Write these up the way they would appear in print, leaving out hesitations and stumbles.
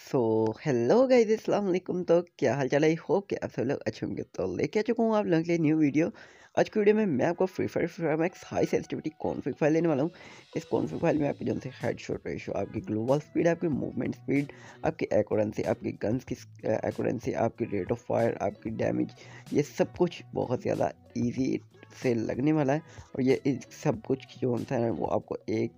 So hello guys, अस्सलाम वालेकुम। तो क्या हाल चाल है? आई होप कि आप सब लोग अच्छे होंगे। तो लेके आ चुका हूँ आप लोगों के लिए न्यू वीडियो। आज की वीडियो में मैं आपको Free Fire Max high sensitivity config file लेने वाला हूँ। इस कॉन्फ़िग फाइल में आपकी जो है हेडशॉट रेशो, आपकी ग्लोबल स्पीड, आपकी मूवमेंट स्पीड, आपकी एक्यूरेंसी, आपकी गन्स की एक्यूरेंसी, आपकी रेट ऑफ फायर, आपकी डैमेज, ये सब कुछ बहुत ज़्यादा ईजी से लगने वाला है। और ये इस सब कुछ जो होता है वो आपको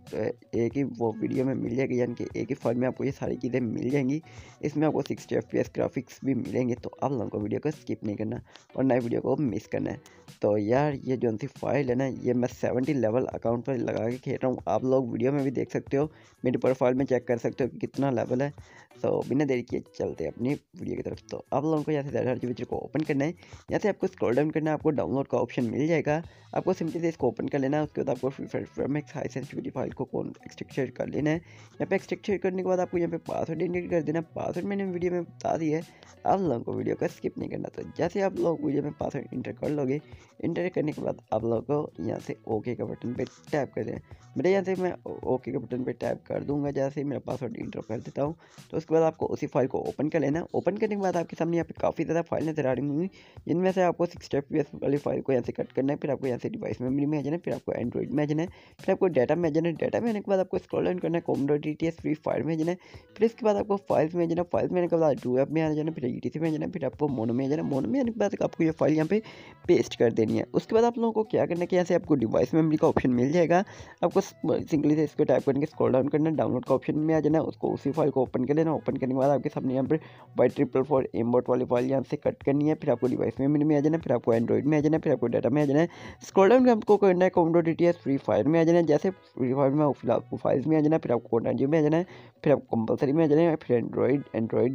एक ही वो वीडियो में मिल जाएगी, यानी कि एक ही फाइल में आपको ये सारी चीज़ें मिल जाएंगी। इसमें आपको 60 FPS ग्राफिक्स भी मिलेंगे, तो आप लोगों को वीडियो को स्किप नहीं करना और नए वीडियो को मिस करना है। तो यार ये जो सी फाइल है ना, ये मैं 70 लेवल अकाउंट पर लगा के खेल रहा हूँ। आप लोग वीडियो में भी देख सकते हो, मेरी प्रोफाइल में चेक कर सकते हो कि कितना लेवल है। तो बिना देरी किए चलते हैं अपनी वीडियो की तरफ। तो आप लोगों को यहाँ से RGB को ओपन करना है। यहाँ से आपको स्क्रॉल डाउन करना है, आपको डाउनलोड का ऑप्शन मिल जाएगा। आपको सिंपली से इसको ओपन कर लेना है। उसके बाद आपको Free Fire Max high sensitivity file को एक्सट्रैक्ट कर लेना है। यहाँ पे एक्सट्रैक्ट करने के बाद आपको यहाँ पे पासवर्ड इंडिकेट कर देना। पासवर्ड मैंने वीडियो में बता दिया है, आप लोगों को वीडियो का स्किप नहीं करना। तो जैसे आप लोग वीडियो में पासवर्ड इंटर कर लोगे, इंटर करने के बाद आप लोगों को यहाँ से ओके का बटन पे टैप कर दें। मेरे यहाँ से मैं ओके के बटन पे टैप कर दूंगा। जैसे ही मेरा पासवर्ड इंटर कर देता हूँ, तो उसके बाद आपको उसी फाइल को ओपन कर लेना। ओपन करने के बाद आपके सामने यहाँ पे काफ़ी ज़्यादा फाइल नजर आ रही होंगी, जिनमें से आपको 60 FPS वाली फाइल को यहाँ से कट करना है। फिर आपको यहाँ से डिवाइस मेमोरी में आ जाना है, फिर आपको एंड्रॉइड में आ जाना है, फिर आपको डाटा में आ जाना है। डाटा में आने के बाद आपको स्क्रॉल डाउन करना है, OB38 फ्री फायर में आ जाना है। फिर इसके बाद आपको फाइल्स में आ जाना। फाइल्स में आने के बाद डू ऐप में आ जाना, फिर ETC में आ जाना, फिर आपको मोनो में आ जाना। मोनो में आने के बाद आपको ये फाइल यहाँ पे पेस्ट कर देनी है। उसके बाद आप लोगों को क्या करना है कि यहाँ से आपको डिवाइस मेमोरी का ऑप्शन मिल जाएगा। आपको सिंपली से इसको टाइप करके स्क्रॉल डाउन करना है, डाउनलोड का ऑप्शन में आ जाना है। उसको उसी फाइल को ओपन कर लेना। ओपन करने के बाद आपके सामने यहाँ पर Y444 एम्बॉट वाली फाइल यहाँ से कट करनी है। फिर आपको डिवाइस मेमोरी में आ जाना, फिर आपको एंड्रॉइड में आ जाना, फिर आपको डाटा में आ जाना है। स्क्रॉल डाउन आपको करना है, OB38 फ्री फायर में आ जाना है। जैसे फ्री फायर में फिर आपको फाइल्स में आ जाना है, फिर आपको OB में आ जाना है, फिर आपको कंपलसरी में आ जाना है, फिर एंड्रॉइड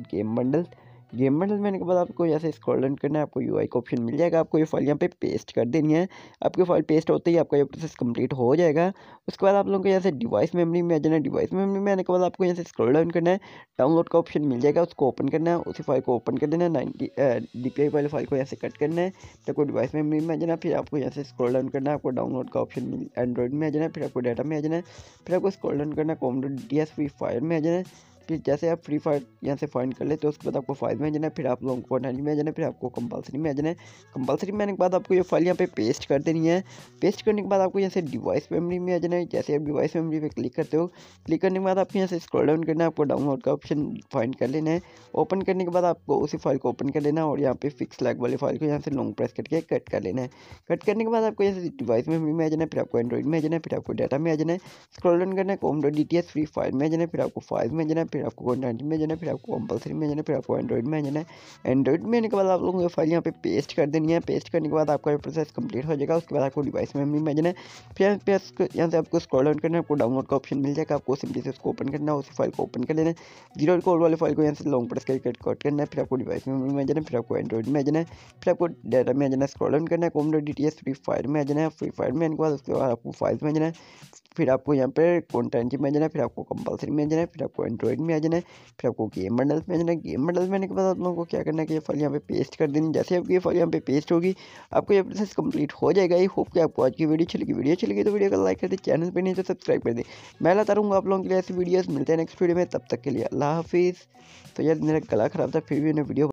गेम बंडल में आने के बाद आपको यहाँ से स्क्रॉल डाउन करना है। आपको UI का ऑप्शन मिल जाएगा। आपको ये फाइल यहाँ पे पेस्ट कर देनी है। आपकी फाइल पेस्ट होते ही आपका ये प्रोसेस कंप्लीट हो जाएगा। उसके बाद आप लोगों को यहाँ से डिवाइस मेमोरी में आ जाना है। डिवाइस मेमोरी में आने के बाद आपको यहाँ से स्क्रॉल डाउन करना है, डाउनलोड का ऑप्शन मिल जाएगा, उसको ओपन करना है। उसी फाइल को ओपन कर देना है। 90 DPI वाली फाइल को यहाँ से कट करना है, फिर आपको डिवाइस मेमोरी में आ जाना। फिर आपको यहाँ से स्क्रॉल डाउन करना है, आपको डाउनलोड का ऑप्शन मिल एंड्रॉइड में आ जाना है, फिर आपको डाटा में आ जाना है, फिर आपको स्क्रॉल डाउन करना है, OB38 फ्री फायर में आ जाना है। फिर जैसे आप फ्री फायर यहाँ से फाइंड कर लेते हो, उसके बाद आपको फाइल में जाना है, फिर आप लोगों को OB में आ जाना है, फिर आपको कंपलसरी में आ जाना है। कंपलसरी में आने के बाद आपको ये फाइल यहाँ पे पेस्ट कर देनी है। पेस्ट करने के बाद आपको यहाँ से डिवाइस मेमोरी में आ जाना है। जैसे आप डिवाइस मेमोरी पे क्लिक करते हो, क्लिक करने के बाद आपको यहाँ से स्क्रॉल डाउन करना है, आपको डाउनलोड का ऑप्शन फाइंड कर लेना है। ओपन करने के बाद आपको उसी फाइल को ओपन कर लेना है और यहाँ पे फिक्स लैग वाली फाइल को यहाँ से लॉन्ग प्रेस करके कट कर लेना है। कट करने के बाद आपको यहाँ से डिवाइस मेमोरी में आ जाना है, फिर आपको एंड्रॉइड में आ जाना है, फिर आपको डाटा में आ जाना है। स्क्रॉल डाउन करना है, OB38 फ्री फायर में आ जाना है, फिर आपको फाइल्स में जाना है, फिर आपको OB में जाना है, फिर आपको कंपलसरी में जाना है, फिर आपको एंड्रॉइड में जाना है। एंड्रॉइड में आने के बाद आप लोगों को फाइल यहाँ पे पेस्ट कर देनी है। पेस्ट करने के बाद आपका ये प्रोसेस कंप्लीट हो जाएगा। उसके बाद आपको डिवाइस मेमोरी में जाना है, फिर यहाँ से आपको स्क्रॉल डाउन करना है, आपको डाउनलोड का ऑप्शन मिल जाएगा। आपको सिंपली से उसको ओपन करना है, उसी फाइल को ओपन कर लेना है। 0 कोड वाली फाइल को यहाँ से लॉन्ग प्रेस करके कट करना है, फिर आपको डिवाइस मेमोरी में जाना है, फिर आपको एंड्रॉइड में जाना है, फिर आपको डाटा में जाना है। स्क्रॉल डाउन करना है, OB38 फ्री फायर में आ जाना है। फ्री फायर में आने के बाद उसके बाद आपको फाइल्स में जाना है, फिर आपको यहाँ पे कंटेंट में जाना है, फिर आपको कंपलसरी में जाना है, फिर आपको एंड्रॉइड में आ जाना है, फिर आपको गेम बंडल्स में जाना है। गेम बंडल्स में आने के बाद आप लोगों को क्या करना है कि ये फाइल यहाँ पे पेस्ट कर देनी है। जैसे आपकी ये फाइल यहाँ पे पेस्ट होगी, आपको ये प्रोसेस कंप्लीट हो जाएगा। आई होप कि आपको आज की वीडियो चलेगी। वीडियो चलेगी तो वीडियो को लाइक कर दे, चैनल पे नहीं तो सब्सक्राइब कर दे। मैं लाता रहूँगा आप लोगों के लिए ऐसी वीडियोस। मिलते हैं नेक्स्ट वीडियो में, तब तक के लिए अल्लाह हाफिज़। तो यार मेरा गला खराब था, फिर भी मैंने वीडियो